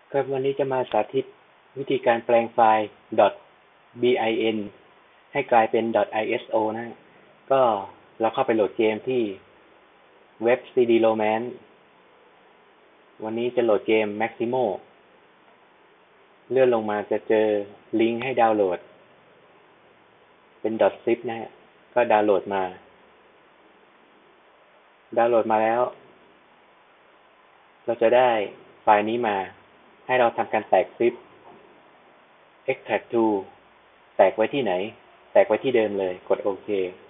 ครับวันนี้จะมาสาธิตวิธีการแปลงไฟล์ .bin ให้กลายเป็น .iso นะฮะก็เราเข้าไปโหลดเกมที่เว็บ CD Romance วันนี้จะโหลดเกม Maximo เลื่อนลงมาจะเจอลิงก์ให้ดาวน์โหลดเป็น .zip นะฮะก็ดาวน์โหลดมาแล้วเราจะได้ไฟล์นี้มาให้เราทำการแตกซิป extract to แตกไว้ที่ไหนแตกไว้ที่เดิมเลยกดโอเค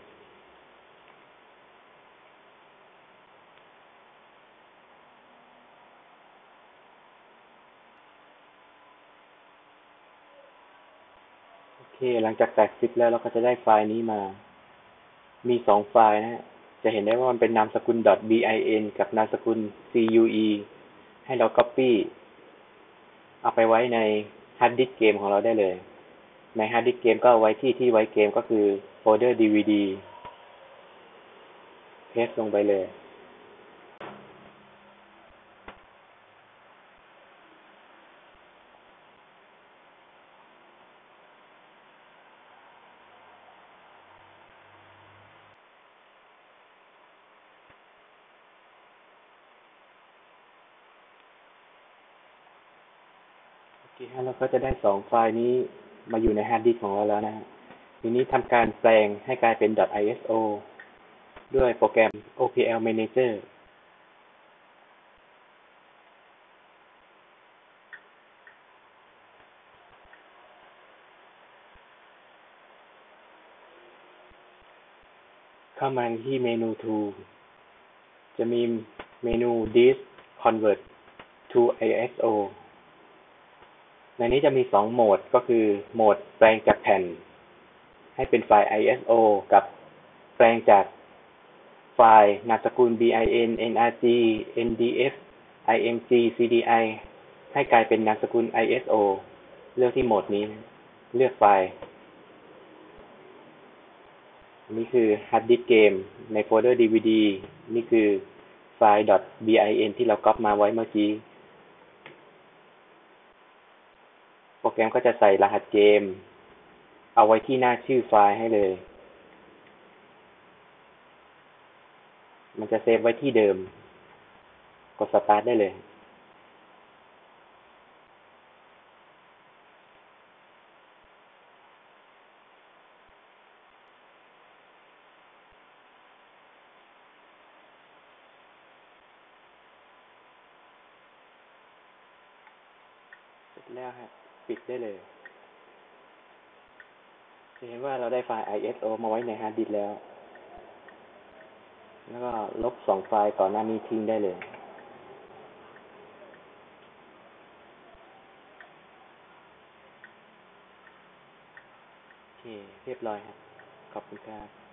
หลังจากแตกซิปแล้วเราก็จะได้ไฟล์นี้มามี2ไฟล์นะฮะจะเห็นได้ว่ามันเป็นนามสกุล .bin กับนามสกุล cue ให้เรา copy เอาไปไว้ในฮาร์ดดิสก์เกมของเราได้เลยในฮาร์ดดิสก์เกมก็เอาไว้ที่ไว้เกมก็คือโฟลเดอร์ DVD เพสลงไปเลยเราก็จะได้2ไฟล์นี้มาอยู่ในฮาร์ดดิสก์ของเราแล้วนะฮะทีนี้ทำการแปลงให้กลายเป็น .iso ด้วยโปรแกรม OPL Manager เข้ามาที่เมนู Tool จะมีเมนู Disk Convert to ISO ในนี้จะมี2โหมดก็คือโหมดแปลงจากแผ่นให้เป็นไฟล์ ISO กับแปลงจากไฟล์นามสกุล bin nrg ndf img cdi ให้กลายเป็นนามสกุล ISO เลือกที่โหมดนี้เลือกไฟล์นี่คือฮาร์ดดิสก์เกมในโฟลเดอร์ DVD นี่คือไฟล์ .bin ที่เราก๊อปมาไว้เมื่อกี้โปรแกรมก็จะใส่รหัสเกมเอาไว้ที่หน้าชื่อไฟล์ให้เลยมันจะเซฟไว้ที่เดิมกดสตาร์ทได้เลยเสร็จแล้วครับปิดได้เลยจะเห็นว่าเราได้ไฟล์ ISO มาไว้ในฮาร์ดดิสก์แล้วก็ลบ2ไฟล์ก่อนหน้านี้ทิ้งได้เลยโอเคเรียบร้อยครับขอบคุณครับ